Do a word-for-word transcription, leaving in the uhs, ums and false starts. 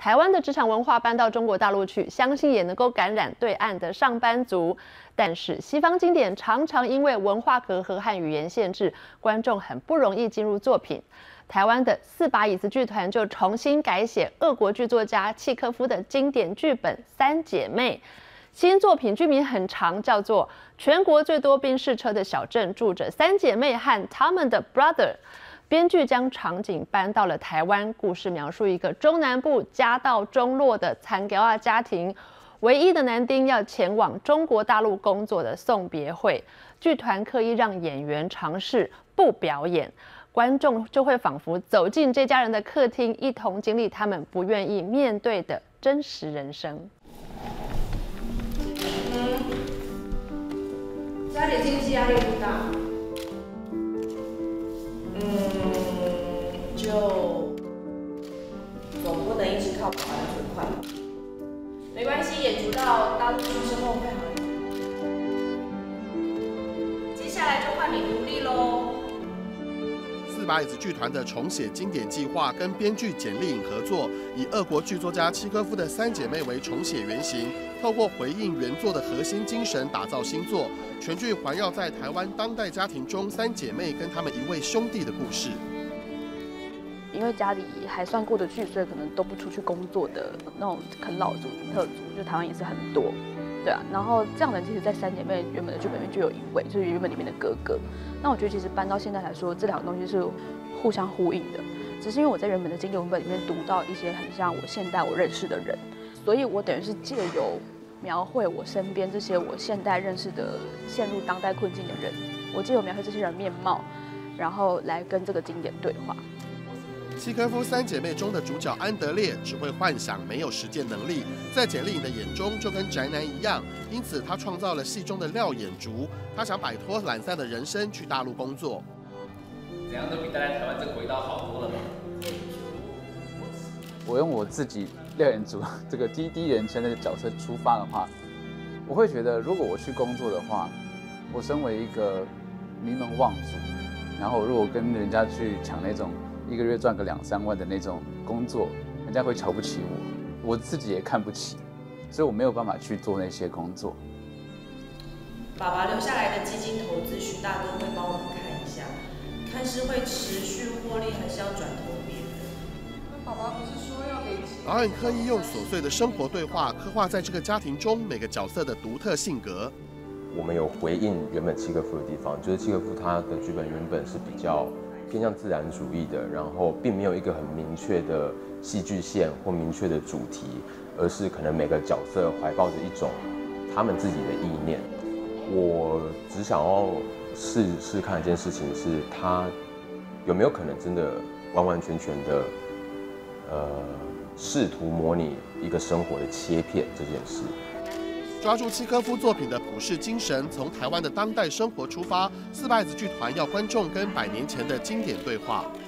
台湾的职场文化搬到中国大陆去，相信也能够感染对岸的上班族。但是西方经典常常因为文化隔阂和语言限制，观众很不容易进入作品。台湾的四把椅子剧团就重新改写俄国剧作家契科夫的经典剧本《三姐妹》。新作品剧名很长，叫做《全国最多宾士车的小镇住着三姐妹和他们的 brother》。编剧将场景搬到了台湾，故事描述一个中南部家道中落的残寮啊家庭，唯一的男丁要前往中国大陆工作的送别会。剧团刻意让演员尝试不表演，观众就会仿佛走进这家人的客厅，一同经历他们不愿意面对的真实人生。 家里经济压力不大。嗯，就总不能一直靠爸爸的存款吧。没关系，演出到大陆去之后会好一点。接下来就换你独立喽。 四把椅子剧团的重写经典计划跟编剧简丽颖合作，以俄国剧作家契科夫的《三姐妹》为重写原型，透过回应原作的核心精神打造新作。全剧环绕在台湾当代家庭中三姐妹跟他们一位兄弟的故事。 因为家里还算过得去，所以可能都不出去工作的那种啃老族、特族，就台湾也是很多，对啊。然后这样的人其实，在三姐妹原本的剧本里面就有一位，就是原本里面的哥哥。那我觉得其实搬到现在来说，这两个东西是互相呼应的。只是因为我在原本的经典文本里面读到一些很像我现代我认识的人，所以我等于是借由描绘我身边这些我现代认识的陷入当代困境的人，我借由描绘这些人面貌，然后来跟这个经典对话。 契科夫三姐妹中的主角安德烈只会幻想，没有实践能力，在简丽颖的眼中就跟宅男一样，因此他创造了戏中的廖眼竹。他想摆脱懒散的人生，去大陆工作。 怎样都比待在台湾这个轨道好多了嘛。 我用我自己廖眼竹这个第一人称的角色出发的话，我会觉得，如果我去工作的话，我身为一个名门望族，然后如果跟人家去抢那种一个月赚个两三万的那种工作，人家会瞧不起我，我自己也看不起，所以我没有办法去做那些工作。 爸爸留下来的基金投资，徐大哥会帮我们看一下，看是会持续获利，还是要转投别人。 爸爸不是说要给钱？ 导演刻意用琐碎的生活对话，刻画在这个家庭中每个角色的独特性格。 我们有回应原本契科夫的地方，就是契科夫他的剧本原本是比较偏向自然主义的，然后并没有一个很明确的戏剧线或明确的主题，而是可能每个角色怀抱着一种他们自己的意念。我只想要试试看一件事情，是他有没有可能真的完完全全的，呃，试图模拟一个生活的切片这件事。 抓住契科夫作品的普世精神，从台湾的当代生活出发，四把椅子剧团要观众跟百年前的经典对话。